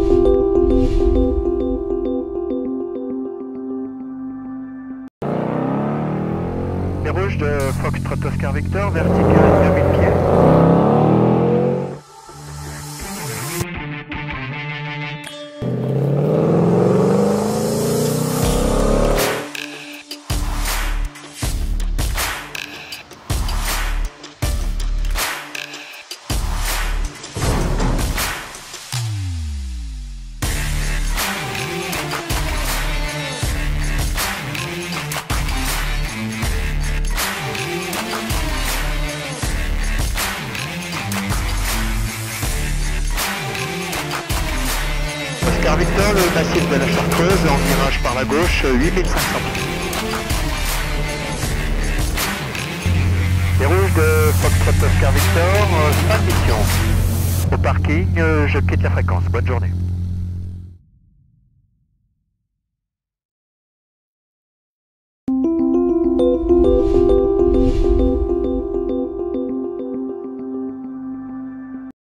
Les rouges de Foxtrot Oscar Victor, vertical 2000 pieds. Oscar Victor, le massif de la Chartreuse, en virage par la gauche, 8500 pieds. Les rouges de Foxtrot Oscar Victor, fin de mission. Au parking, je quitte la fréquence. Bonne journée.